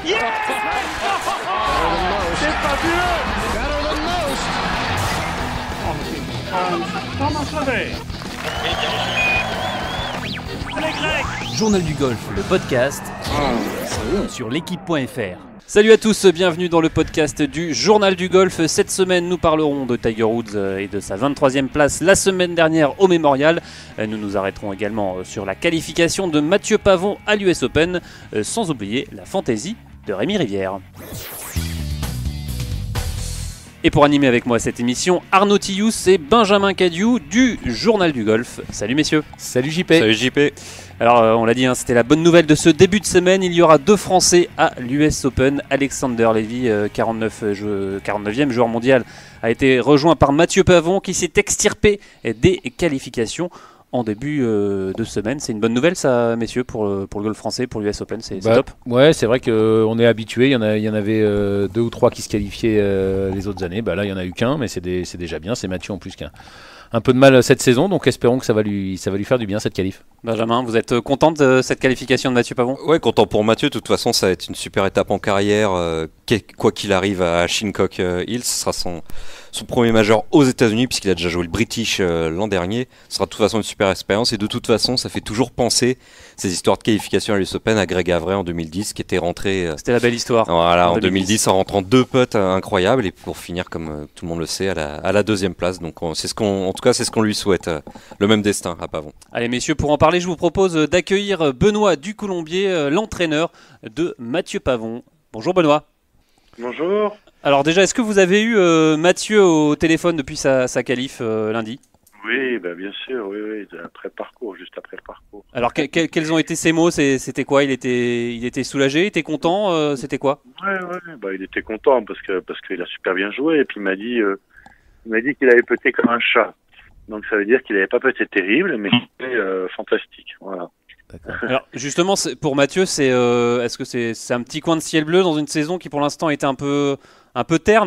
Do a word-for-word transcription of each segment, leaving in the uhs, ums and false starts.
Yes! C'est fabuleux! Thomas Levet. Les Grecs. Journal du golf, le podcast sur l'équipe point F R. Salut à tous, bienvenue dans le podcast du Journal du Golf. Cette semaine, nous parlerons de Tiger Woods et de sa vingt-troisième place la semaine dernière au Memorial. Nous nous arrêterons également sur la qualification de Mathieu Pavon à l'U S Open, sans oublier la fantaisie de Rémi Rivière. Et pour animer avec moi cette émission, Arnaud Tillous et Benjamin Cadieux du Journal du Golf. Salut messieurs. Salut J P. Salut J P. Alors euh, on l'a dit, hein, c'était la bonne nouvelle de ce début de semaine. Il y aura deux Français à l'U S Open. Alexander Levy, euh, quarante-neuf, euh, quarante-neuvième joueur mondial, a été rejoint par Mathieu Pavon qui s'est extirpé des qualifications en début euh, de semaine. C'est une bonne nouvelle ça, messieurs, pour, euh, pour le golf français, pour l'U S Open, c'est, c'est bah, top. Ouais, c'est vrai qu'on est habitué, il y en, a, il y en avait euh, deux ou trois qui se qualifiaient euh, les autres années. Bah, là, il n'y en a eu qu'un, mais c'est, des, c'est déjà bien. C'est Mathieu en plus qui a un peu de mal cette saison, donc espérons que ça va lui, ça va lui faire du bien cette qualif. Benjamin, vous êtes content de cette qualification de Mathieu Pavon ? Ouais, content pour Mathieu. De toute façon, ça va être une super étape en carrière. Euh, quoi qu'il arrive à Shinnecock Hills, ce sera son, son premier major aux États-Unis, puisqu'il a déjà joué le British euh, l'an dernier. Ce sera de toute façon une super expérience. Et de toute façon, ça fait toujours penser ces histoires de qualification à l'U S Open à Greg Avray en deux mille dix, qui était rentré. Euh, C'était la belle histoire. Voilà, en, en deux mille dix, en rentrant deux putts euh, incroyables, et pour finir, comme euh, tout le monde le sait, à la, à la deuxième place. Donc, on, c'est ce qu'on, en tout cas, c'est ce qu'on lui souhaite. Euh, le même destin à Pavon. Allez messieurs, pour en parler, je vous propose d'accueillir Benoît Ducoulombier, l'entraîneur de Mathieu Pavon. Bonjour Benoît. Bonjour. Alors déjà, est-ce que vous avez eu euh, Mathieu au téléphone depuis sa, sa qualif euh, lundi ? Oui, bah bien sûr, oui, oui, après le parcours, juste après le parcours. Alors que, que, quels ont été ses mots ? C'est, c'était quoi ? Il était, il était soulagé, il était content, euh, c'était quoi ? Ouais, ouais, bah il était content parce que parce qu'il a super bien joué et puis il m'a dit, euh, il m'a dit qu'il avait pété comme un chat. Donc ça veut dire qu'il n'avait pas pété terrible, mais c'était euh, fantastique, voilà. D'accord. Alors justement, c'est, pour Mathieu, c'est, euh, est-ce que c'est, c'est un petit coin de ciel bleu dans une saison qui pour l'instant était un peu, un peu terne ?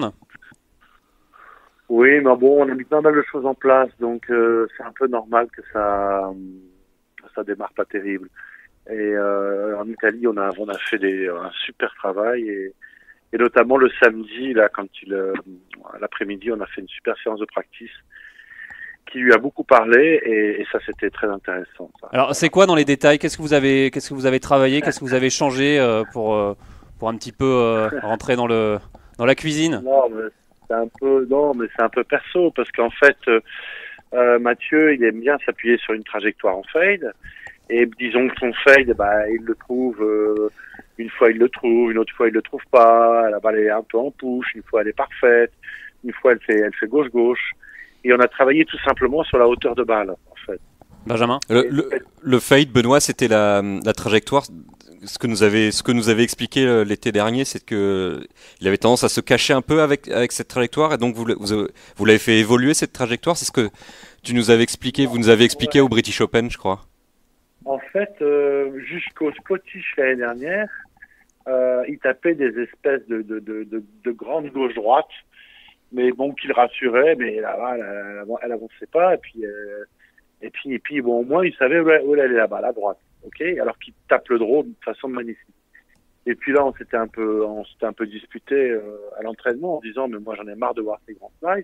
Oui, mais bon, on a mis pas mal de choses en place, donc euh, c'est un peu normal que ça, ça démarre pas terrible. Et euh, en Italie, on a, on a fait des, un super travail et, et notamment le samedi, là, quand il, euh, l'après-midi, on a fait une super séance de practice qui lui a beaucoup parlé et, et ça c'était très intéressant. Ça. Alors c'est quoi dans les détails ? Qu'est-ce que vous avez, qu'est-ce que vous avez travaillé ? Qu'est-ce que vous avez changé euh, pour, euh, pour un petit peu euh, rentrer dans le, dans la cuisine ? Non, mais c'est un peu, non, mais c'est un peu perso parce qu'en fait, euh, Mathieu, il aime bien s'appuyer sur une trajectoire en fade et disons que son fade, bah, il le trouve, euh, une fois il le trouve, une autre fois il le trouve pas. La balle est un peu en push, une fois elle est parfaite, une fois elle fait, elle fait gauche-gauche. Et on a travaillé tout simplement sur la hauteur de balle, en fait. Benjamin ? Le, le, le fade, Benoît, c'était la, la trajectoire. Ce que nous avait, ce que nous avait expliqué l'été dernier, c'est que il avait tendance à se cacher un peu avec avec cette trajectoire, et donc vous vous, vous l'avez fait évoluer cette trajectoire. C'est ce que tu nous avais expliqué. Vous nous avez expliqué ouais. Au British Open, je crois. En fait, euh, jusqu'au Scottish l'année dernière, euh, il tapait des espèces de de de de, de grandes gauche droite. Mais bon, qui le rassurait, mais là-bas, elle, elle, elle avançait pas, et puis, euh, et puis, et puis, bon, au moins, il savait où elle, où elle allait là-bas, à droite, ok, alors qu'il tape le draw de façon magnifique. Et puis là, on s'était un peu, on s'était un peu disputé euh, à l'entraînement en disant, mais moi, j'en ai marre de voir ces grands slices.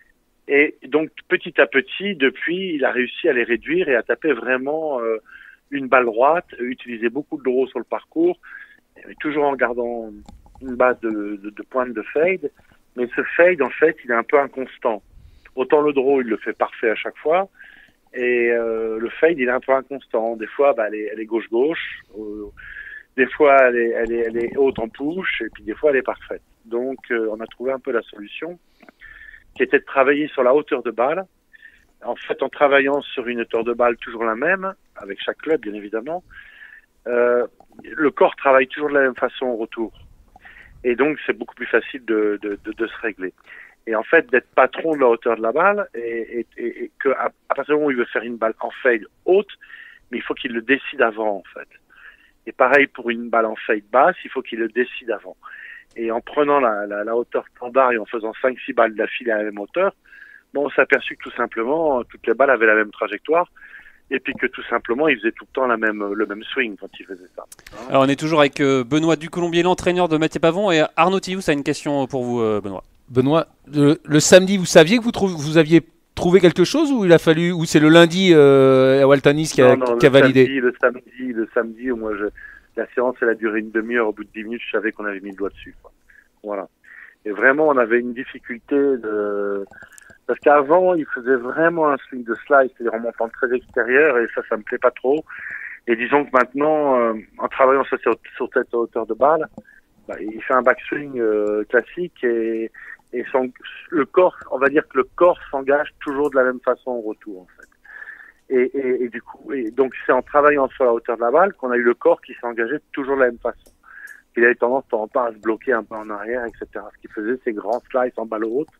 Et donc, petit à petit, depuis, il a réussi à les réduire et à taper vraiment euh, une balle droite, utiliser beaucoup de draw sur le parcours, mais toujours en gardant une base de, de, de pointe de fade. Mais ce fade, en fait, il est un peu inconstant. Autant le draw, il le fait parfait à chaque fois. Et euh, le fade, il est un peu inconstant. Des fois, bah, elle est, elle est gauche-gauche. Euh, des fois, elle est, elle, est, elle est haute en push. Et puis, des fois, elle est parfaite. Donc, euh, on a trouvé un peu la solution, qui était de travailler sur la hauteur de balle. En fait, en travaillant sur une hauteur de balle toujours la même, avec chaque club, bien évidemment, euh, le corps travaille toujours de la même façon au retour. Et donc, c'est beaucoup plus facile de, de, de, de se régler. Et en fait, d'être patron de la hauteur de la balle, et, et, et, et qu'à à partir du moment où il veut faire une balle en fade haute, mais il faut qu'il le décide avant, en fait. Et pareil pour une balle en fade basse, il faut qu'il le décide avant. Et en prenant la, la, la hauteur standard et en faisant cinq six balles d'affilée à la même hauteur, bon, on s'est aperçu que tout simplement, toutes les balles avaient la même trajectoire. et puis que tout simplement, il faisait tout le temps la même, le même swing quand il faisait ça. Alors on est toujours avec euh, Benoît Ducolombier, l'entraîneur de Mathieu Pavon, et Arnaud Tillous a une question pour vous, euh, Benoît. Benoît, le, le samedi, vous saviez que vous, trou- vous aviez trouvé quelque chose ou il a fallu, ou c'est le lundi euh, à Waltanis qui a, Non, non, qui a le validé? samedi, le samedi, le samedi, moi, je, la séance, elle a duré une demi-heure. Au bout de dix minutes, je savais qu'on avait mis le doigt dessus, quoi. Voilà. Et vraiment, on avait une difficulté de, parce qu'avant, il faisait vraiment un swing de slide, c'est-à-dire en montant très extérieur, et ça, ça me plaît pas trop. Et disons que maintenant, euh, en travaillant sur, sur cette hauteur de balle, bah, il fait un backswing euh, classique et, et son, le corps, on va dire que le corps s'engage toujours de la même façon au retour, en fait. Et, et, et du coup, et donc c'est en travaillant sur la hauteur de la balle qu'on a eu le corps qui s'est engagé toujours de la même façon. Il avait tendance de temps en temps à se bloquer un peu en arrière, et cetera. Ce qui faisait ces grands slices en balle haute.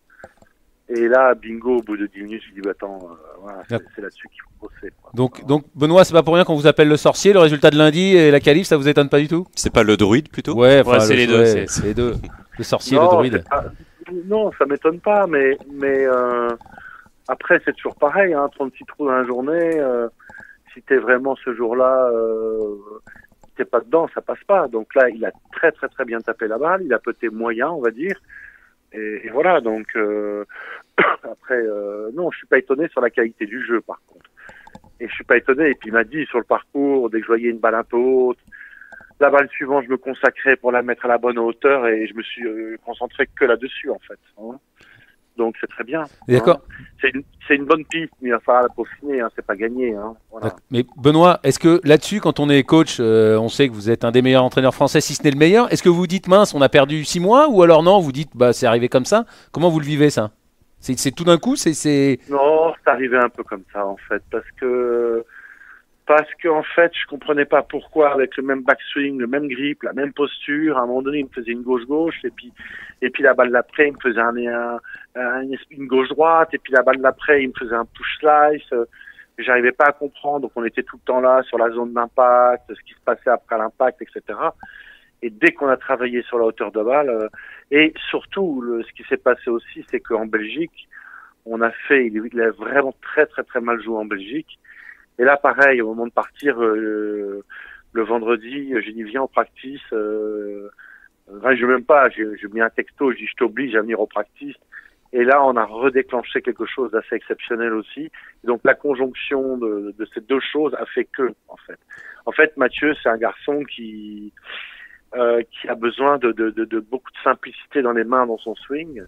Et là, bingo, au bout de dix minutes, je dis, bah, attends, euh, voilà, c'est, c'est là-dessus qu'il faut bosser, quoi. Donc, donc Benoît, c'est pas pour rien qu'on vous appelle le sorcier. Le résultat de lundi et la qualif, ça vous étonne pas du tout? C'est pas le druide plutôt? Ouais, enfin, Ouais, c'est le- les deux, ouais, c'est- c'est les deux. Le sorcier, non, le druide. c'est pas- non, ça m'étonne pas, mais, mais euh, après, c'est toujours pareil, hein, trente-six trous dans la journée. Euh, si t'es vraiment ce jour-là, euh, t'es pas dedans, ça passe pas. Donc là, il a très très très bien tapé la balle, il a peut-être moyen, on va dire. Et, et voilà, donc euh, après, euh, non, je suis pas étonné sur la qualité du jeu, par contre. Et je suis pas étonné. Et puis il m'a dit sur le parcours, dès que je voyais une balle un peu haute, la balle suivante, je me consacrais pour la mettre à la bonne hauteur et je me suis euh, concentré que là-dessus, en fait. Hein. Donc c'est très bien. D'accord. Hein. C'est une, c'est une bonne piste, mais il va falloir la peaufiner, hein. C'est pas gagné. Hein. Voilà. D'accord. Mais Benoît, est-ce que là-dessus, quand on est coach, euh, on sait que vous êtes un des meilleurs entraîneurs français, si ce n'est le meilleur. Est-ce que vous dites mince, on a perdu six mois, ou alors non, vous dites bah c'est arrivé comme ça? Comment vous le vivez ça? C'est, c'est tout d'un coup, c'est, c'est... Non, c'est arrivé un peu comme ça, en fait, parce que parce que en fait, je comprenais pas pourquoi avec le même backswing, le même grip, la même posture, à un moment donné, il me faisait une gauche-gauche, et puis et puis la balle d'après, il me faisait un, un, un- une gauche-droite, et puis la balle d'après, il me faisait un push slice. Euh, J'arrivais pas à comprendre, donc on était tout le temps là sur la zone d'impact, ce qui se passait après l'impact, et cetera. Et dès qu'on a travaillé sur la hauteur de balle, euh, et surtout, le, ce qui s'est passé aussi, c'est qu'en Belgique, on a fait, il, il a vraiment très très très mal joué en Belgique. Et là, pareil, au moment de partir, euh, le vendredi, j'ai dit viens au practice. Euh, enfin, je même pas, j'ai, j'ai mis un texto, j'ai dit je t'oblige à venir au practice. Et là, on a redéclenché quelque chose d'assez exceptionnel aussi. Et donc la conjonction de, de ces deux choses a fait que, en fait. En fait, Mathieu, c'est un garçon qui euh, qui a besoin de, de, de, de beaucoup de simplicité dans les mains, dans son swing.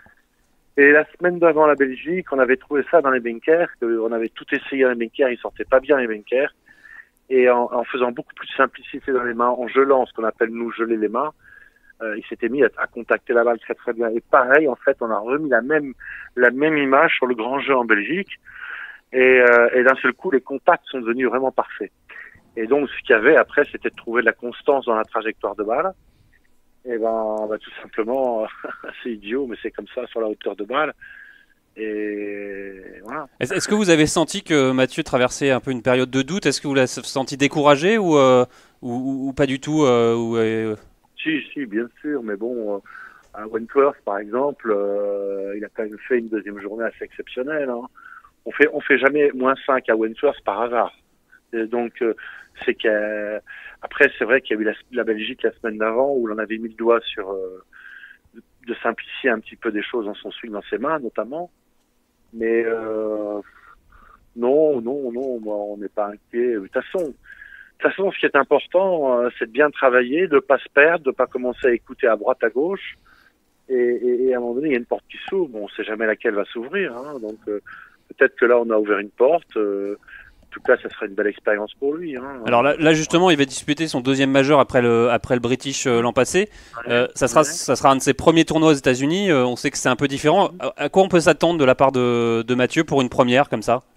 Et la semaine d'avant la Belgique, on avait trouvé ça dans les bunkers, que on avait tout essayé dans les bunkers, ils sortaient pas bien les bunkers. Et en, en faisant beaucoup plus de simplicité dans les mains, en gelant, ce qu'on appelle nous geler les mains, euh, il s'était mis à, à contacter la balle très très bien. Et pareil, en fait, on a remis la même la même image sur le grand jeu en Belgique. Et, euh, et d'un seul coup, les contacts sont devenus vraiment parfaits. Et donc, ce qu'il y avait après, c'était de trouver de la constance dans la trajectoire de balle. Et ben, bah, tout simplement, c'est idiot, mais c'est comme ça sur la hauteur de balle. Et voilà. Est-ce est-ce que vous avez senti que Mathieu traversait un peu une période de doute? Est-ce que vous l'avez senti découragé ou, euh, ou, ou- ou pas du tout euh, ou, euh, Si, si, bien sûr, mais bon, euh, à Wentworth, par exemple, euh, il a quand même fait une deuxième journée assez exceptionnelle. Hein. On fait, on fait jamais moins cinq à Wentworth par hasard. Et donc, euh, c'est que après, c'est vrai qu'il y a eu la, la Belgique la semaine d'avant où l'on avait mis le doigt sur euh, de, de simplifier un petit peu des choses dans son swing, dans ses mains notamment. Mais euh, non, non, non, moi, on n'est pas inquiet. De toute façon, de toute façon, ce qui est important, euh, c'est de bien travailler, de pas se perdre, de pas commencer à écouter à droite, à gauche. Et, et, et à un moment donné, il y a une porte qui s'ouvre. Bon, on sait jamais laquelle va s'ouvrir. Hein, donc euh, peut-être que là, on a ouvert une porte. Euh, en tout cas, ça serait une belle expérience pour lui. Hein. Alors là, là, justement, il va disputer son deuxième majeur après le, après le British euh, l'an passé. Euh, ça, sera, Ouais. ça sera un de ses premiers tournois aux États-Unis. Euh, on sait que c'est un peu différent. À, à quoi on peut s'attendre de la part de, de Mathieu pour une première comme ça?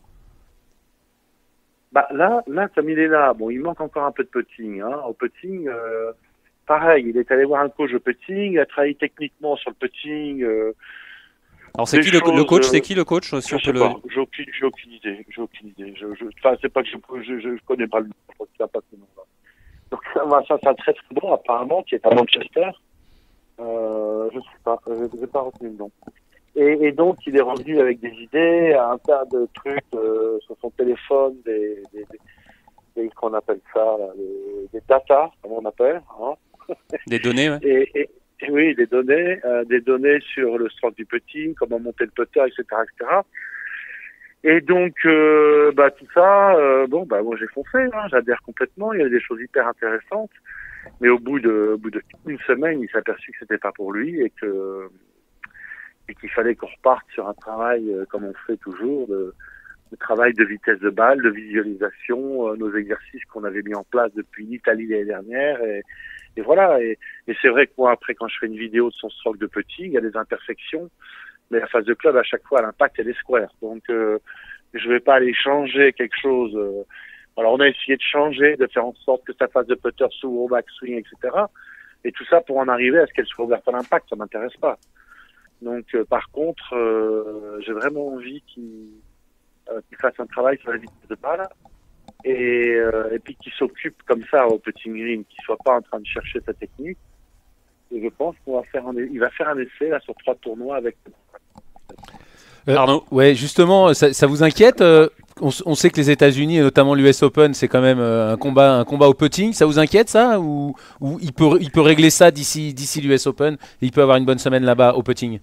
Bah là, là, comme il est là, bon, il manque encore un peu de putting. Hein. Au putting, euh, pareil, il est allé voir un coach de putting, il a travaillé techniquement sur le putting. Euh, Alors c'est des qui le, choses, le coach? euh, C'est qui le coach si je on sais peut pas, le... j'ai aucune, j'ai aucune idée, j'ai aucune idée. Je, je, enfin, c'est pas que je, je, je connais pas le nom, je crois qu'il a pas ce nom-là. Donc ça, va, ça, c'est un très très bon apparemment qui est à Manchester. Euh, je sais pas, je n'ai pas retenu le nom. Et, et donc il est revenu avec des idées, un tas de trucs. Euh, sur son téléphone des, des, des, des qu'on appelle ça, là, des, des data, comme on appelle, hein. Des données, ouais. Et, et, et oui, des données, euh, des données sur le stroke du putting, comment monter le putter, et cetera, et cetera. Et donc, euh, bah tout ça, euh, bon, bah moi j'ai foncé, hein, j'adhère complètement. Il y a des choses hyper intéressantes, mais au bout de, au bout de une semaine, il s'est aperçu que c'était pas pour lui et que et qu'il fallait qu'on reparte sur un travail euh, comme on fait toujours, de, de travail de vitesse de balle, de visualisation, euh, nos exercices qu'on avait mis en place depuis l'Italie l'année dernière. Et, et voilà. Et, et c'est vrai que moi, après, quand je fais une vidéo de son stroke de putting, il y a des imperfections. Mais la phase de club, à chaque fois, l'impact, elle est square. Donc, euh, je vais pas aller changer quelque chose. Euh... Alors, on a essayé de changer, de faire en sorte que sa phase de putter s'ouvre au backswing, et cetera. Et tout ça pour en arriver à ce qu'elle soit ouverte à l'impact, ça m'intéresse pas. Donc, euh, par contre, euh, j'ai vraiment envie qu'il, euh, qu'il fasse un travail sur la vitesse de balle et, euh, et puis qu'il s'occupe comme ça au putting green, qu'il soit pas en train de chercher sa technique. Et je pense qu'on va faire un, il va faire un essai là sur trois tournois avec. Euh, Arnaud. Ouais, justement, ça, ça vous inquiète euh, on, on sait que les États-Unis et notamment l'U S Open, c'est quand même euh, un combat, un combat au putting. Ça vous inquiète ça, ou, ou il peut, il peut régler ça d'ici, d'ici l'U S Open et il peut avoir une bonne semaine là-bas au putting?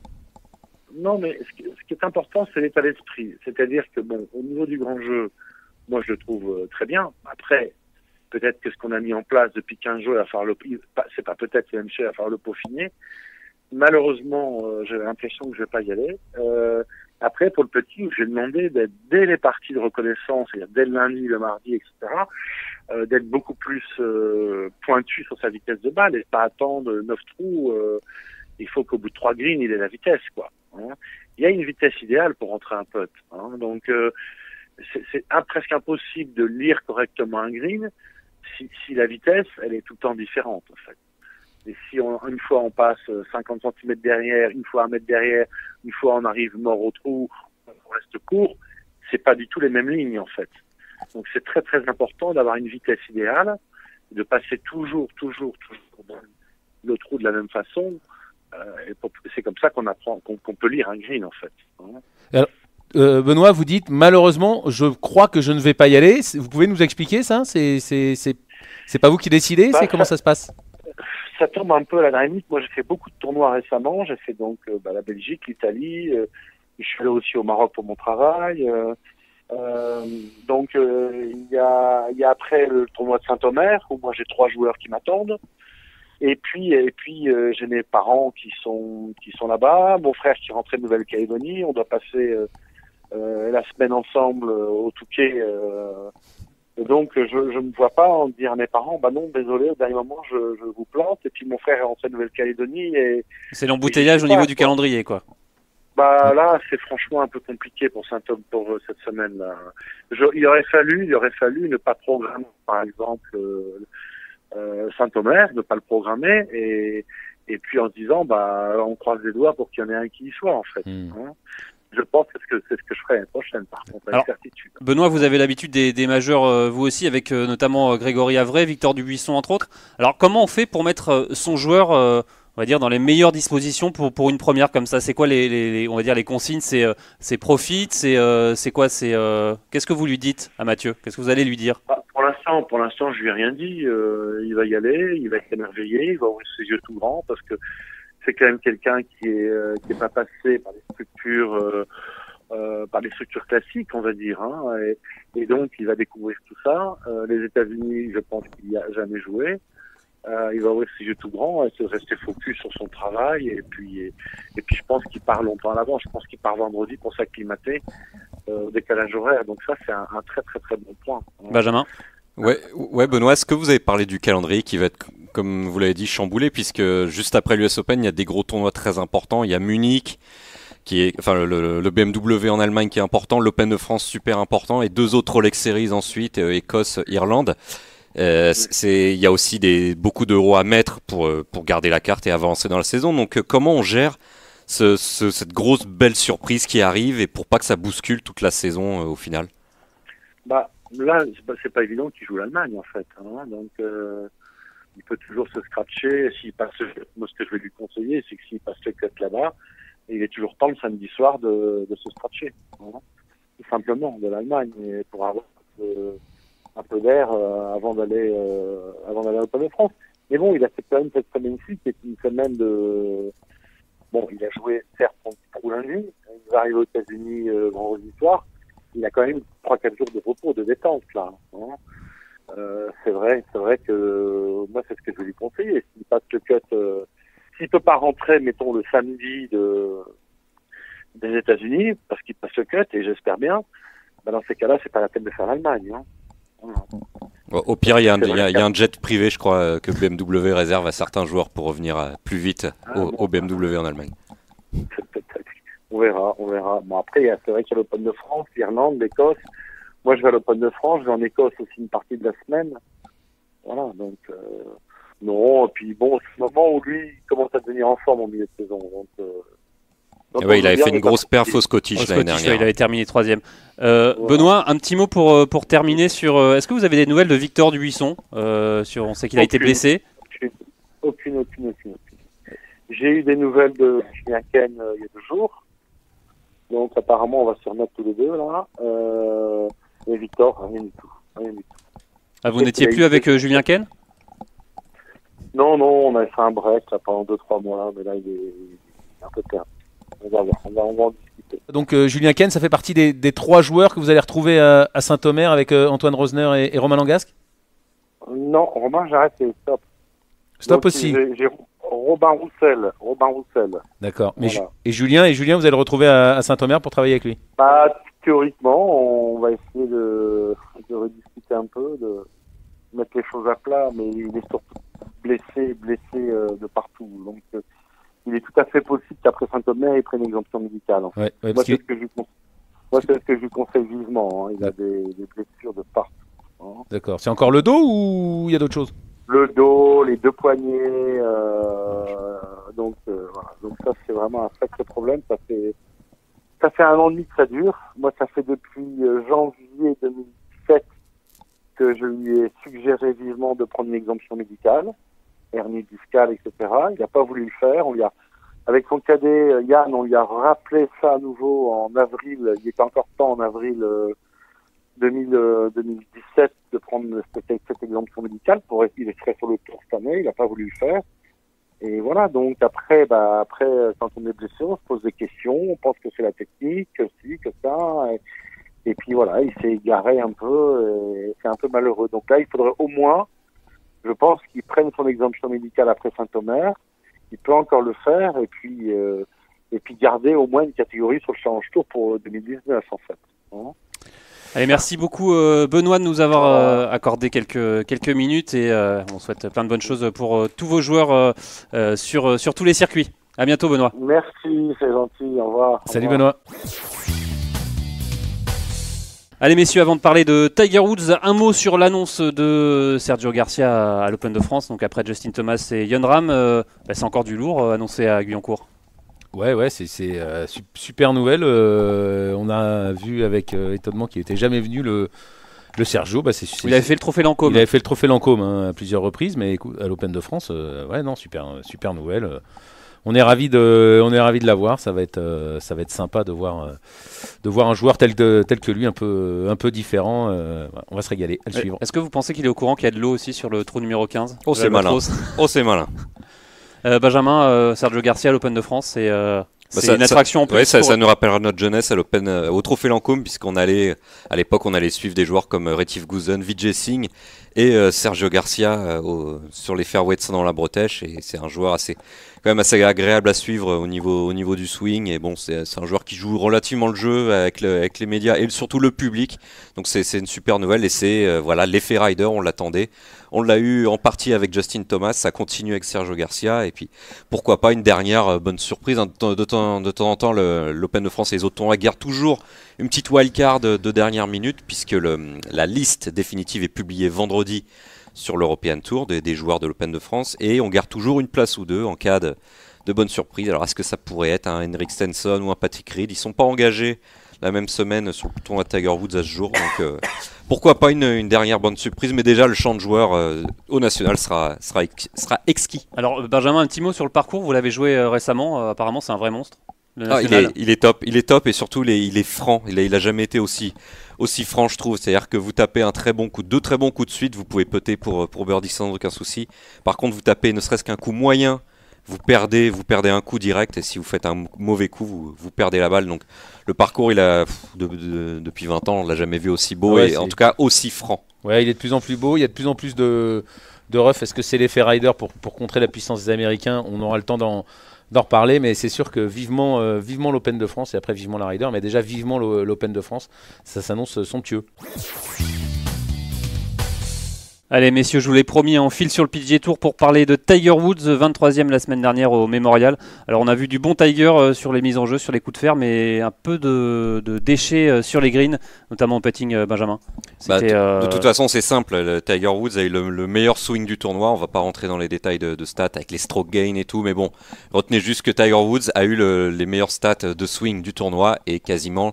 Non, mais ce qui, ce qui est important, c'est l'état d'esprit. C'est-à-dire que bon, au niveau du grand jeu, moi je le trouve euh, très bien. Après, peut-être que ce qu'on a mis en place depuis quinze jours, à faire le, c'est pas peut-être, c'est même cher à faire le peaufiner. Malheureusement, euh, j'ai l'impression que je vais pas y aller. Euh, après, pour le petit, j'ai demandé d'être dès les parties de reconnaissance, c'est-à-dire dès le lundi, le mardi, et cetera, euh, d'être beaucoup plus euh, pointu sur sa vitesse de balle et pas attendre neuf trous. Euh, il faut qu'au bout de trois greens, il ait la vitesse, quoi. Hein. Il y a une vitesse idéale pour rentrer un putt. Hein. Donc, euh, c'est, c'est un, presque impossible de lire correctement un green si, si la vitesse, elle est tout le temps différente, en fait. Et si on, une fois on passe cinquante centimètres derrière, une fois un mètre derrière, une fois on arrive mort au trou, on reste court, c'est pas du tout les mêmes lignes en fait. Donc c'est très très important d'avoir une vitesse idéale, de passer toujours, toujours, toujours dans le trou de la même façon. Euh, et pour, c'est comme ça qu'on apprend, qu'on, qu'on peut lire un green en fait. Hein. Alors, euh, Benoît, vous dites malheureusement, je crois que je ne vais pas y aller. Vous pouvez nous expliquer ça? C'est, c'est, c'est, c'est pas vous qui décidez? Bah, c'est comment ça se passe? Ça tombe un peu à la dynamique. Moi, j'ai fait beaucoup de tournois récemment. J'ai fait donc euh, bah, la Belgique, l'Italie. Euh, je suis allé aussi au Maroc pour mon travail. Euh, euh, donc, euh, il y a, il y a après le tournoi de Saint-Omer où moi j'ai trois joueurs qui m'attendent. Et puis, et puis euh, j'ai mes parents qui sont qui sont là-bas. Mon frère qui est rentré de Nouvelle-Calédonie. On doit passer euh, euh, la semaine ensemble euh, au Touquet. Euh, Et donc, je je me vois pas en dire à mes parents, bah non, désolé, au dernier moment, je, je vous plante. Et puis, mon frère est rentré de Nouvelle-Calédonie et... C'est l'embouteillage au pas, niveau quoi. du calendrier, quoi. Bah là, c'est franchement un peu compliqué pour Saint-Homme pour euh, cette semaine-là. Je, il aurait fallu, il aurait fallu ne pas programmer, par exemple, euh, euh, Saint-Omer, ne pas le programmer et et puis en se disant, bah, on croise les doigts pour qu'il y en ait un qui y soit, en fait. Mmh. Hein. Je pense que c'est ce que, c'est ce que je ferai l'année prochaine, par contre, avec Alors, certitude. Benoît, vous avez l'habitude des, des majeurs, euh, vous aussi, avec euh, notamment euh, Grégory Avray, Victor Dubuisson, entre autres. Alors, comment on fait pour mettre euh, son joueur, euh, on va dire, dans les meilleures dispositions pour, pour une première comme ça? C'est quoi les, les, les- on va dire, les consignes? C'est euh, c'est profit, c'est euh, c'est quoi? C'est euh, qu'est-ce que vous lui dites à Mathieu? Qu'est-ce que vous allez lui dire? Bah, pour l'instant, pour l'instant, je lui ai rien dit. Euh, il va y aller, il va être émerveillé, il va ouvrir ses yeux tout grands parce que c'est quand même quelqu'un qui est euh, qui est pas passé par des structures euh, euh, par des structures classiques, on va dire. Hein, et, et donc, il va découvrir tout ça. Euh, les États-Unis, je pense qu'il n'y a jamais joué. Euh, il va ouvrir ses yeux tout grands et se rester focus sur son travail. Et puis, et, et puis, je pense qu'il part longtemps à l'avant. Je pense qu'il part vendredi pour s'acclimater euh, au décalage horaire. Donc ça, c'est un, un très très très bon point. Benjamin? Ouais, ouais, Benoît, est-ce que vous avez parlé du calendrier qui va être, comme vous l'avez dit, chamboulé, puisque juste après l'U S Open, il y a des gros tournois très importants. Il y a Munich, qui est, enfin, le, le, le B M W en Allemagne qui est important, l'Open de France super important, et deux autres Rolex Series ensuite, euh, Écosse, Irlande. Euh, c'est, il y a aussi des, beaucoup d'euros à mettre pour, euh, pour garder la carte et avancer dans la saison. Donc, euh, comment on gère ce, ce, cette grosse belle surprise qui arrive et pour pas que ça bouscule toute la saison euh, au final? Bah, là, c'est pas, c'est pas évident qu'il joue l'Allemagne, en fait. Hein, donc, euh, il peut toujours se scratcher. S'il passe, moi, ce que je vais lui conseiller, c'est que s'il passe le cut là-bas, il est toujours temps le samedi soir de, de se scratcher. Hein. tout simplement, de l'Allemagne, et pour avoir euh, un peu d'air euh, avant d'aller euh, avant d'aller à l'Open de France. Mais bon, il a fait quand même cette semaine-ci, qui est une semaine de... Bon, il a joué, certes, son petit trou lundi, il va arriver aux États-Unis euh, vendredi soir, il a quand même trois quatre jours de repos, de détente, là. Hein. Euh, c'est vrai, c'est vrai que euh, moi, c'est ce que je vais lui conseiller. S'il passe le cut, euh, s'il peut pas rentrer, mettons, le samedi de des États-Unis, parce qu'il passe le cut, et j'espère bien, ben dans ces cas-là, c'est pas la peine de faire l'Allemagne. Hein. Voilà. Au pire, il y, a un- C'est il y a- vrai il y a un jet privé, je crois, euh, que B M W réserve à certains joueurs pour revenir euh, plus vite Ah, au, bon. au B M W en Allemagne. C'est peut-être- On verra, on verra. Bon, après, il y a- c'est vrai qu'il y a l'Open de France, l'Irlande, l'Écosse. Moi, je vais à l'Open de France, je vais en Écosse aussi une partie de la semaine. Voilà, donc, euh, non, et puis bon, c'est le moment où lui il commence à devenir en forme au milieu de saison. Donc, euh, donc Ah ouais, on il veut avait bien fait une ne grosse pas- perf au Scottish Au l'année Scottish, ouais, dernière. il avait terminé troisième. Euh, Voilà. Benoît, un petit mot pour, euh, pour terminer sur. euh, Est-ce que vous avez des nouvelles de Victor Dubuisson euh, sur, On sait qu'il a été Aucune. blessé. Aucune, aucune, aucune, aucune. aucune. J'ai eu des nouvelles de Julien Ken euh, il y a deux jours. Donc apparemment, on va se remettre tous les deux là. Euh, et Victor, rien du tout. Rien du tout. Ah, vous Et n'étiez il a plus eu- avec euh, Julien Ken? Non, non, on a fait un break là, pendant deux trois mois, mais là il est, il est un peu perdu. On va voir, on va, on va en discuter. Donc euh, Julien Ken, ça fait partie des, des trois joueurs que vous allez retrouver à, à Saint-Omer avec euh, Antoine Rosner et, et Romain Langasque. Non, Romain, j'arrête, c'est stop. Stop Donc, aussi. J'ai j'ai Robin Roussel, Robin Roussel. D'accord. Mais Voilà. Ju- et Julien, et Julien, vous allez le retrouver à, à Saint-Omer pour travailler avec lui. Bah, théoriquement, on va essayer de, de rediscuter un peu, de mettre les choses à plat, mais il est surtout blessé, blessé euh, de partout. Donc, euh, il est tout à fait possible qu'après Saint-Omer, il prenne une exemption médicale. En fait. Ouais, ouais, Moi, parce c'est qu'il- ce que je lui conseille. Moi, c'est ce que je lui conseille vivement. Hein. Il a des, des blessures de partout. Hein. D'accord. C'est encore le dos ou il y a d'autres choses? Le dos, les deux poignets, euh, donc euh, voilà. Donc ça c'est vraiment un sacré problème. Ça fait ça fait un an et demi que ça dure. Moi ça fait depuis euh, janvier deux mille dix-sept que je lui ai suggéré vivement de prendre une exemption médicale, hernie discale, et cetera. Il n'a pas voulu le faire. On lui a, avec son cadet euh, Yann, on lui a rappelé ça à nouveau en avril. Il était encore temps en avril. Euh, deux mille, euh, deux mille dix-sept de prendre cette, cette exemption médicale pour il serait sur le tour cette année, il n'a pas voulu le faire. Et voilà, donc après, bah après quand on est blessé, on se pose des questions, on pense que c'est la technique, que ci, que ça, et, et puis voilà, il s'est égaré un peu, et c'est un peu malheureux. Donc là, il faudrait au moins, je pense, qu'il prenne son exemption médicale après Saint-Omer, il peut encore le faire, et puis euh, et puis garder au moins une catégorie sur le Challenge Tour pour deux mille dix-neuf en fait. Hein. Allez, merci beaucoup euh, Benoît de nous avoir euh, accordé quelques, quelques minutes et euh, on souhaite plein de bonnes choses pour euh, tous vos joueurs euh, euh, sur, euh, sur tous les circuits. À bientôt Benoît. Merci, c'est gentil, au revoir. Au Salut revoir. Benoît. Allez messieurs, avant de parler de Tiger Woods, un mot sur l'annonce de Sergio Garcia à l'Open de France. Donc après Justin Thomas et Jon Rahm, euh, bah, c'est encore du lourd euh, annoncé à Guyancourt. Ouais, ouais, c'est c'est, euh, su- super nouvelle. Euh, on a vu avec euh, étonnement qu'il n'était jamais venu le, le Sergio. Bah, c'est, c'est- Il avait fait le trophée Lancôme. il avait fait le trophée Lancôme hein, à plusieurs reprises, mais écoute, à l'Open de France, euh, ouais, non, super, super nouvelle. Euh, On est ravi de, on est ravi de l'avoir. Ça va être, euh, ça va être sympa de voir, euh, de voir un joueur tel que, tel que lui, un peu, un peu différent. Euh, on va se régaler. À le Euh, suivre. Est-ce que vous pensez qu'il est au courant qu'il y a de l'eau aussi sur le trou numéro quinze? Oh, c'est malin. Oh, c'est malin. Euh, Benjamin, euh, Sergio Garcia à l'Open de France, c'est euh, Bah, c'est ça- une attraction en plus. Ouais, ça, pour- ça nous rappellera notre jeunesse à l'Open, euh, au Trophée Lancôme, puisqu'on allait, à l'époque, on allait suivre des joueurs comme euh, Retief Goosen, Vijay Singh et euh, Sergio Garcia euh, au- sur les fairways de Saint-Dans-la-Bretèche. Et c'est un joueur assez, quand même assez agréable à suivre au niveau, au niveau du swing. Et bon, c'est c'est un joueur qui joue relativement le jeu avec, le- avec les médias et surtout le public. Donc c'est c'est une super nouvelle et c'est euh, voilà l'effet Ryder, on l'attendait. On l'a eu en partie avec Justin Thomas, ça continue avec Sergio Garcia et puis pourquoi pas une dernière euh, bonne surprise. hein. De, temps- de temps, de temps en temps, le- l'Open de France et les autres tournois gardent toujours une petite wildcard de, de dernière minute puisque le, la liste définitive est publiée vendredi sur l'European Tour des, des joueurs de l'Open de France et on garde toujours une place ou deux en cas de, de bonne surprise. Alors est-ce que ça pourrait être un Henrik Stenson ou un Patrick Reed? Ils sont pas engagés la même semaine sur le tournoi de Tiger Woods à ce jour, donc euh, pourquoi pas une, une dernière bonne surprise, mais déjà le champ de joueurs euh, au national sera, sera, ex- sera exquis. Alors euh, Benjamin, un petit mot sur le parcours. Vous l'avez joué euh, récemment. euh, apparemment, c'est un vrai monstre. le Ah, il, national. est, il est top, il est top et surtout il est, il est franc. Il a, il a jamais été aussi, aussi franc, je trouve. C'est-à-dire que vous tapez un très bon coup, deux très bons coups de suite, vous pouvez putter pour, pour birdie sans aucun souci. Par contre, vous tapez ne serait-ce qu'un coup moyen, vous perdez, vous perdez un coup direct et si vous faites un mauvais coup, vous, vous perdez la balle. Donc le parcours, il a pff, de, de, depuis vingt ans, on l'a jamais vu aussi beau Ouais, et c'est- en tout cas aussi franc. Ouais, il est de plus en plus beau, il y a de plus en plus de, de rough. Est-ce que c'est l'effet Ryder pour, pour contrer la puissance des Américains? On aura le temps d'en, d'en reparler, mais c'est sûr que vivement, euh, vivement l'Open de France et après vivement la Ryder, mais déjà vivement l'O- l'Open de France, ça s'annonce somptueux. Allez messieurs, je vous l'ai promis, on file sur le P G A Tour pour parler de Tiger Woods, vingt-troisième la semaine dernière au Memorial. Alors on a vu du bon Tiger euh, sur les mises en jeu, sur les coups de fer, mais un peu de, de déchets euh, sur les greens, notamment au putting, euh, Benjamin. Bah, C'était, de, euh, de toute façon, c'est simple. Le Tiger Woods a eu le, le meilleur swing du tournoi. On va pas rentrer dans les détails de, de stats avec les stroke gain et tout, mais bon, retenez juste que Tiger Woods a eu le- les meilleures stats de swing du tournoi et quasiment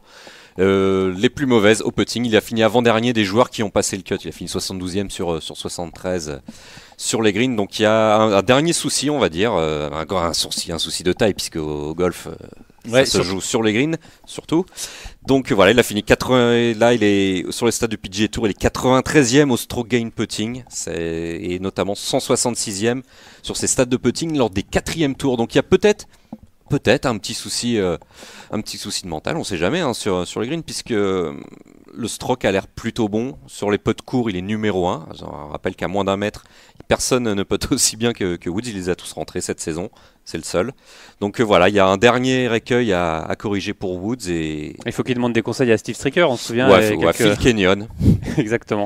euh, les plus mauvaises au putting. Il a fini avant-dernier des joueurs qui ont passé le cut. Il a fini soixante-douzième sur, euh, sur soixante-treize euh, sur les greens. Donc il y a un, un dernier souci, on va dire, euh, un, un, souci, un souci de taille, puisque au, au golf, euh, Ouais, ça se sur- joue sur les greens, surtout. Donc voilà, il a fini quatre-vingts, et là il est sur les stats du P G A Tour, il est quatre-vingt-treizième au stroke gain putting, c'est, et notamment cent soixante-sixième sur ses stats de putting lors des quatrièmes tours. Donc il y a peut-être peut-être un petit souci, euh, un petit souci de mental, on sait jamais hein, sur, sur les greens, puisque euh, le stroke a l'air plutôt bon. Sur les putts courts, il est numéro un. Je rappelle qu'à moins d'un mètre, personne ne putt aussi bien que, que Woods. Il les a tous rentrés cette saison. C'est le seul. Donc euh, voilà, il y a un dernier écueil à, à corriger pour Woods. Et Il faut qu'il demande des conseils à Steve Stricker, on se souvient. ouais, il y a faut- ouais, quelques- Phil Kenyon. Exactement.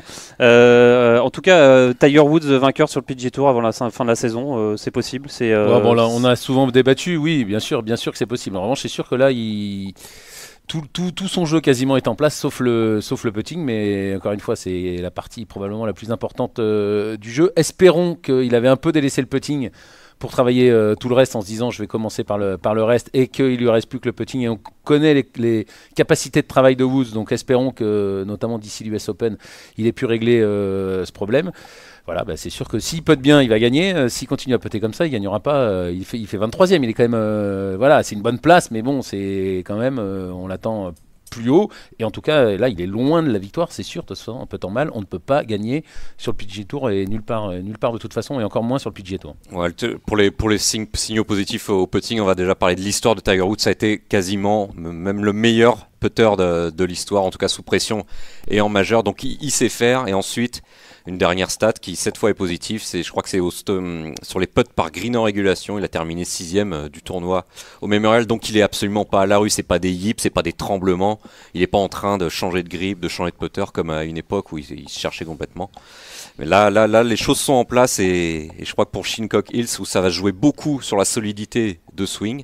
Euh, en tout cas, euh, Tiger Woods vainqueur sur le P G A Tour avant la fin fin de la saison, euh, c'est possible. C'est, euh, Ouais, bon, là, on a souvent débattu, oui, bien sûr, bien sûr que c'est possible. En revanche, c'est sûr que là, il... tout, tout, tout son jeu quasiment est en place, sauf le, sauf le putting, mais encore une fois, c'est la partie probablement la plus importante euh, du jeu. Espérons qu'il avait un peu délaissé le putting pour travailler euh, tout le reste en se disant je vais commencer par le, par le reste et qu'il lui reste plus que le putting et on connaît les, les capacités de travail de Woods, donc espérons que notamment d'ici l'U S Open il ait pu régler euh, ce problème. Voilà, bah c'est sûr que s'il putte bien, il va gagner. Euh, s'il continue à putter comme ça, il gagnera pas. Euh, il fait, il fait vingt-troisième, il est quand même, euh, voilà, c'est une bonne place, mais bon, c'est quand même, euh, on l'attend plus haut. Et en tout cas, là, il est loin de la victoire, c'est sûr. De toute façon, un peu en mal, on ne peut pas gagner sur le P G A Tour et nulle part, euh, nulle part de toute façon, et encore moins sur le P G A Tour. Ouais, le- pour les, pour les signes- signaux positifs au putting, on va déjà parler de l'histoire de Tiger Woods. Ça a été quasiment m- même le meilleur putter de, de l'histoire, en tout cas sous pression et en majeur. Donc il, il sait faire. Et ensuite, une dernière stat qui cette fois est positive, c'est, je crois que c'est au st- hum, sur les putts par green en régulation. Il a terminé sixième euh, du tournoi au Memorial. Donc il est absolument pas à la rue. C'est pas des yips, c'est pas des tremblements. Il est pas en train de changer de grip, de changer de putter comme à une époque où il, il se cherchait complètement. Mais là, là, là, les choses sont en place et, et je crois que pour Shinnecock Hills, où ça va jouer beaucoup sur la solidité de swing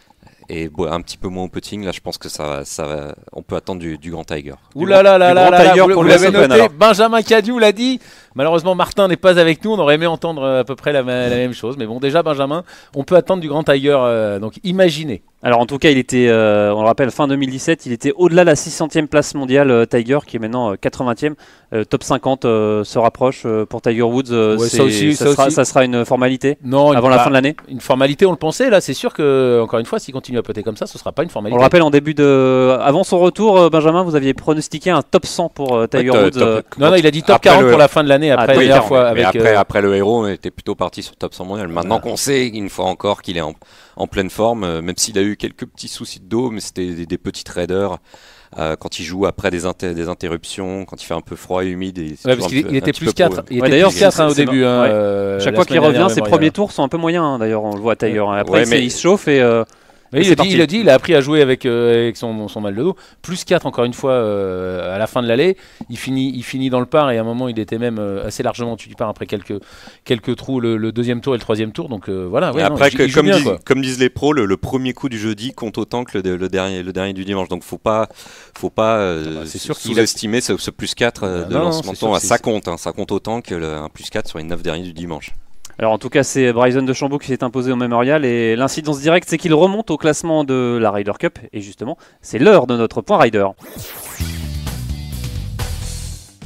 et bon, un petit peu moins au putting, là, je pense que ça, va, ça va, on peut attendre du, du grand Tiger. Ouh là là là du là grand là là, Tiger vous, pour vous le l'avez U S Open, noté, alors. Benjamin Cadieux l'a dit. Malheureusement, Martin n'est pas avec nous. On aurait aimé entendre euh, à peu près la, ma- la même chose. Mais bon, déjà, Benjamin, on peut attendre du grand Tiger. euh, donc, imaginez. Alors en tout cas, il était, euh, on le rappelle, fin deux mille dix-sept, il était au-delà de la six centième place mondiale, euh, Tiger, qui est maintenant euh, quatre-vingtième. Euh, top cinquante euh, se rapproche euh, pour Tiger Woods. euh, Ouais, c'est- ça aussi, ça, ça sera, aussi. ça sera une formalité Non, une- avant la bah, fin de l'année. Une formalité, on le pensait. Là, c'est sûr que, encore une fois, s'il continue à putter comme ça, ce sera pas une On formalité. le rappelle, en début de, avant son retour, euh, Benjamin, vous aviez pronostiqué un top cent pour euh, Tiger Ouais, Woods. top- euh, Non, non, il a dit top Après quarante le- pour la fin de l'année. Après, Ah, la top dernière quarante, fois, Mais avec. après, euh, après le héros, on était plutôt parti sur top cent mondial. Maintenant qu'on sait, une fois encore, qu'il est en, en pleine forme, euh, même s'il a eu quelques petits soucis de dos, mais c'était des, des petites raideurs. Euh, quand il joue après des, inter- des interruptions, quand il fait un peu froid et humide. Et c'est Ouais, toujours parce un qu'il peu- il un était petit plus peu quatre. pro- Il Ouais, était d'ailleurs, plus quatre hein, au c'est- c'est- début. hein, ouais. euh, Chaque la fois qu'il semaine revient, dernière, ses Memorial. premiers tours sont un peu moyens. hein, D'ailleurs, on le voit à Tiger. hein. Après, Ouais, il, s'est- mais- il se chauffe et. euh, Oui, Et il, c'est a dit, parti. il a dit, il a appris à jouer avec, euh, avec son, son mal de dos. Plus quatre encore une fois euh, à la fin de l'allée. Il finit, il finit dans le par et à un moment il était même euh, assez largement au-dessus du par après quelques, quelques trous le, le deuxième tour et le troisième tour. Donc euh, voilà. Et Ouais, non, après, il- que- il joue comme, bien, disent, quoi. comme disent les pros, le, le premier coup du jeudi compte autant que le, le dernier, le dernier du dimanche. Donc faut pas, faut pas euh, Ah bah, c'est sûr qu'il sous-estimer ce, ce plus quatre euh, Ah de non, non, lancement c'est de sûr temps. que Ah, c'est- ça compte, hein, ça compte autant que le, un plus quatre sur les neuf derniers du dimanche. Alors en tout cas, c'est Bryson DeChambeau qui s'est imposé au Memorial et l'incidence directe, c'est qu'il remonte au classement de la Ryder Cup et justement, c'est l'heure de notre point Ryder.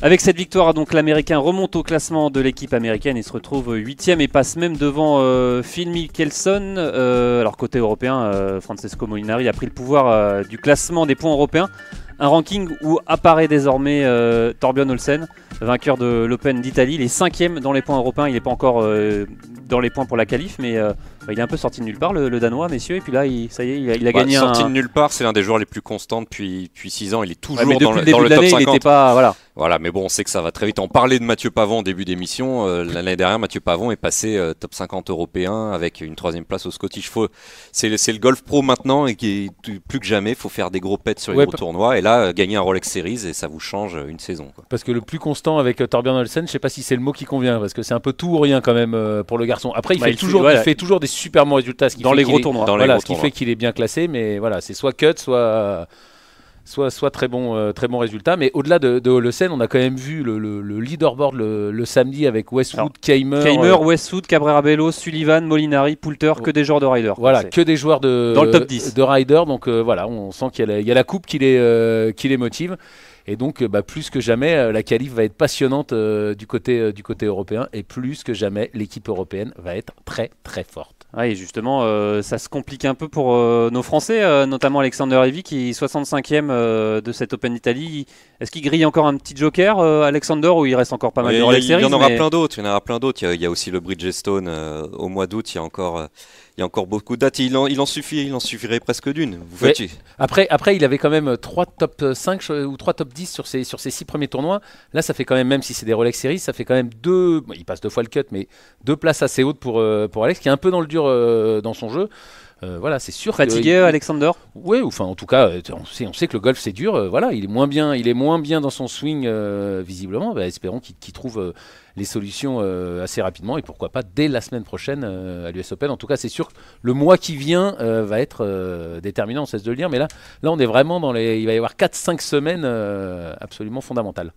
Avec cette victoire, donc l'Américain remonte au classement de l'équipe américaine et se retrouve huitième et passe même devant euh, Phil Mickelson. Euh, alors côté européen, euh, Francesco Molinari a pris le pouvoir euh, du classement des points européens. Un ranking où apparaît désormais euh, Thorbjørn Olesen, vainqueur de l'Open d'Italie. Il est cinquième dans les points européens, il n'est pas encore euh, dans les points pour la qualif, mais euh, bah, il est un peu sorti de nulle part, le, le Danois, messieurs. Et puis là, il, ça y est, il a, il a bah, gagné sorti un... de nulle part, c'est l'un des joueurs les plus constants depuis, depuis six ans. Il est toujours Ouais, mais dans, depuis le, le début dans le de top l'année, il cinquante. n'était pas... Voilà. Voilà, mais bon, on sait que ça va très vite. On parlait de Mathieu Pavon au début d'émission. Euh, L'année dernière, Mathieu Pavon est passé euh, top cinquante européen avec une troisième place au Scottish. Faut, c'est, c'est le golf pro maintenant et qui est plus que jamais. Il faut faire des gros pets sur les Ouais, gros pa- tournois. Et là, euh, gagner un Rolex Series et ça vous change une saison, quoi. Parce que le plus constant avec euh, Thorbjørn Olesen, je sais pas si c'est le mot qui convient, parce que c'est un peu tout ou rien quand même euh, pour le garçon. Après, il, Bah, fait, il fait- toujours, voilà. il fait toujours des super bons résultats. Ce qui Dans fait les qu'il gros est- tournois. Dans les Voilà, gros ce qui tournois. fait qu'il est bien classé, mais voilà, c'est soit cut, soit soit soit très bon euh, très bon résultat. Mais au-delà de, de Olesen, on a quand même vu le, le- le leaderboard le, le samedi avec Westwood, Alors, Kaymer, Kaymer, euh, Westwood, Cabrera Bello, Sullivan, Molinari, Poulter, que des joueurs de rider. voilà, C'est- que des joueurs de Dans le top dix. de rider. Donc euh, voilà, on sent qu'il y a la, il y a la coupe qui les euh, qui les motive. Et donc, euh, bah, plus que jamais, euh, la qualif va être passionnante euh, du côté euh, du côté européen, et plus que jamais, l'équipe européenne va être très très forte. Ouais, et justement, euh, ça se complique un peu pour euh, nos Français, euh, notamment Alexander Evie qui est soixante-cinquième euh, de cette Open d'Italie. Est-ce qu'il grille encore un petit joker, euh, Alexander, ou il reste encore pas mal Il y de a- Rolex il y, Series, en aura mais- plein d'autres. Il y en aura plein d'autres. Il y a, il y a aussi le Bridgestone euh, au mois d'août. Il y a encore, euh, il y a encore beaucoup de dates. Il en, il en suffit, il en suffirait presque d'une. Vous faites, Après, après, il avait quand même trois top cinq je- ou trois top dix sur ses, sur ses six premiers tournois. Là, ça fait quand même, même si c'est des Rolex Series, ça fait quand même deux. Bon, il passe deux fois le cut, mais deux places assez hautes pour, euh, pour Alex, qui est un peu dans le dur euh, dans son jeu. Euh, voilà, c'est sûr. Fatigué, que, Alexander? Oui, enfin, en tout cas, euh, on sait, on sait que le golf c'est dur. euh, voilà, il est moins bien, il est moins bien dans son swing euh, visiblement. Bah, espérons qu'il qu'il trouve euh, les solutions euh, assez rapidement et pourquoi pas dès la semaine prochaine euh, à l'U S Open. En tout cas, c'est sûr que le mois qui vient euh, va être euh, déterminant, on cesse de le dire. Mais là, là, on est vraiment dans les. Il va y avoir quatre cinq semaines euh, absolument fondamentales.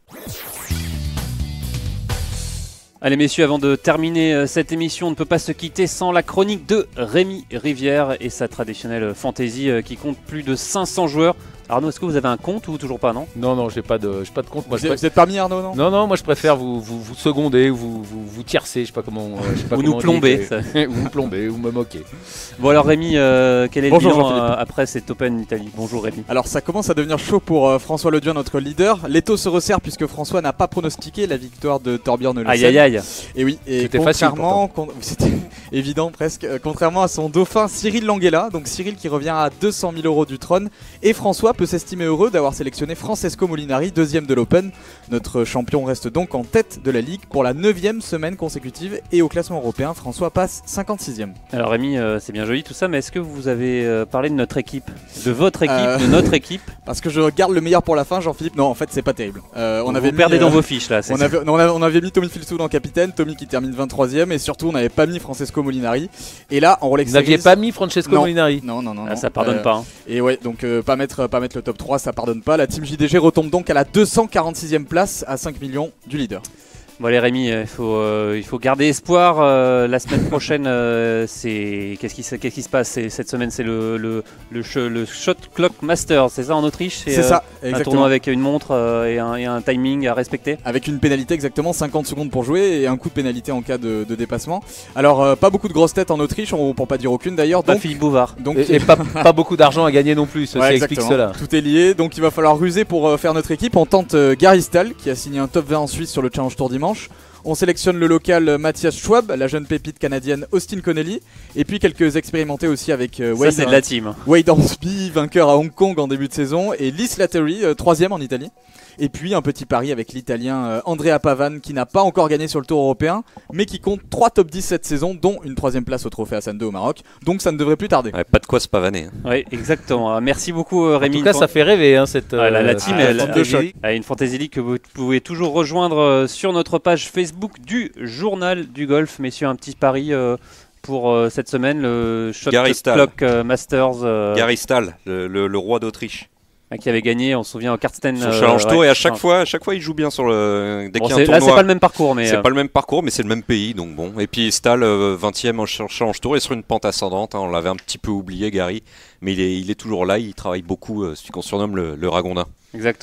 Allez messieurs, avant de terminer euh, cette émission, on ne peut pas se quitter sans la chronique de Rémi Rivière et sa traditionnelle fantasy euh, qui compte plus de cinq cents joueurs. Arnaud, est-ce que vous avez un compte ou toujours pas, non? Non, non, j'ai pas de, j'ai pas de compte. Moi, Vous je êtes, pré- vous êtes parmi Arnaud, non Non, non, moi je préfère vous, vous, vous seconder, vous, vous, vous tiercer, je sais pas comment. euh, je sais pas Ou comment nous on dit, plomber, mais- ça. ou me plomber, ou me moquer. Bon alors Rémi, euh, quel est Bonjour, le bilan Jean-Philippe. euh, après cette Open Italie? Bonjour Rémi. Alors ça commence à devenir chaud pour euh, François Leduen, notre leader. L'étau se resserre puisque François n'a pas pronostiqué la victoire de Thorbjørn Olesen. Aïe aïe aïe. Et oui, et C'était facile, contrairement, con- c'était évident presque, euh, contrairement à son dauphin Cyril Langella, donc Cyril qui revient à deux cent mille euros du trône, et François peut s'estimer heureux d'avoir sélectionné Francesco Molinari, deuxième de l'Open. Notre champion reste donc en tête de la ligue pour la neuvième semaine consécutive, et au classement européen, François passe cinquante-sixième. Alors Rémi, euh, c'est bien joli tout ça, mais est-ce que vous avez euh, parlé de notre équipe? De votre équipe, Euh, de notre équipe? Parce que je garde le meilleur pour la fin, Jean-Philippe. Non, en fait, c'est pas terrible. Euh, on vous avait perdez mis, dans euh, vos fiches là. c'est On ça. avait, non, on, avait, on avait mis Tommy Filsoud en capitaine, Tommy qui termine vingt-troisième, et surtout on n'avait pas mis Francesco Molinari. Et là, en Rolex Vous n'aviez Series- pas mis Francesco Non. Molinari? Non, non, non. Ah, non. ça pardonne Euh, pas. hein. Et ouais, donc euh, pas, mettre, pas mettre le top trois, ça pardonne pas. La team J D G retombe donc à la deux cent quarante-sixième place, à cinq millions du leader. Bon allez Rémi, euh, il faut, euh, il faut garder espoir. euh, la semaine prochaine, euh, c'est qu'est-ce qui, se- qu'est-ce qui se passe? C'est- Cette semaine, c'est le, le, le, ch- le Shot Clock Masters, c'est ça en Autriche? C'est euh, ça, Un exactement. tournoi avec une montre euh, et, un, et un timing à respecter. Avec une pénalité exactement, cinquante secondes pour jouer et un coup de pénalité en cas de, de dépassement. Alors, euh, pas beaucoup de grosses têtes en Autriche, on, pour pas dire aucune d'ailleurs. Pas Donc, Philippe Bouvard. donc Et, et pas, pas beaucoup d'argent à gagner non plus, ceci Ouais, explique exactement. cela. Tout est lié, donc il va falloir ruser pour euh, faire notre équipe. On tente euh, Gary Stahl, qui a signé un top vingt en Suisse sur le Challenge Tour dimanche. On sélectionne le local euh, Matthias Schwab, la jeune pépite canadienne Austin Connelly, et puis quelques expérimentés aussi avec euh, Ça Wade, c'est de la team. Wade Hornsby, vainqueur à Hong Kong en début de saison, et Lee Slattery, euh, troisième en Italie. Et puis un petit pari avec l'italien euh, Andrea Pavan, qui n'a pas encore gagné sur le Tour européen, mais qui compte trois top dix cette saison, dont une troisième place au Trophée Hassan deux au Maroc. Donc ça ne devrait plus tarder. Ouais, pas de quoi se pavaner. hein. Oui, exactement. Euh, Merci beaucoup euh, En Rémi. tout cas, Une ça fait rêver hein, cette. Ah, la- la euh, team, cette elle- bande elle- de choc. à une Fantasy League que vous pouvez toujours rejoindre euh, sur notre page Facebook du Journal du Golf. Messieurs, un petit pari euh, pour euh, cette semaine, le Shot Gary Stahl. Clock euh, Masters euh, Gary Stahl, le, le- le roi d'Autriche. qui avait gagné, on se souvient, au Karsten. Sur euh, Challenge Tour ouais. et à chaque Enfin, fois, à chaque fois, il joue bien sur le. Dès bon, qu'il y a un c'est- là, tournoi. c'est pas le même parcours, mais C'est euh, pas le même parcours, mais c'est le même pays, donc bon. Et puis Stahl, euh, vingtième en ch- Challenge Tour, et sur une pente ascendante. hein, on l'avait un petit peu oublié, Gary, mais il est, il est toujours là. Il travaille beaucoup, euh, celui qu'on surnomme le, le Ragondin. exactement.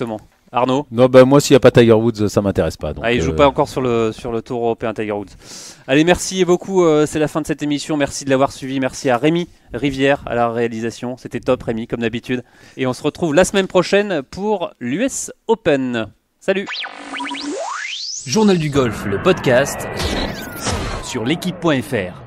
Arnaud? Non, bah moi s'il n'y a pas Tiger Woods, ça m'intéresse pas. Donc, ah, il joue euh, pas encore sur le, sur le tour européen Tiger Woods. Allez, merci beaucoup, euh, c'est la fin de cette émission. Merci de l'avoir suivi. Merci à Rémi Rivière à la réalisation. C'était top, Rémi, comme d'habitude. Et on se retrouve la semaine prochaine pour l'U S Open. Salut. Journal du golf, le podcast sur l'équipe point F R.